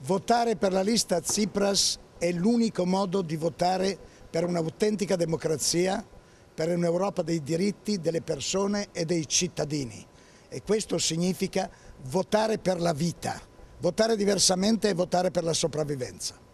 Votare per la lista Tsipras è l'unico modo di votare per un'autentica democrazia, per un'Europa dei diritti, delle persone e dei cittadini. E questo significa votare per la vita. Votare diversamente è votare per la sopravvivenza.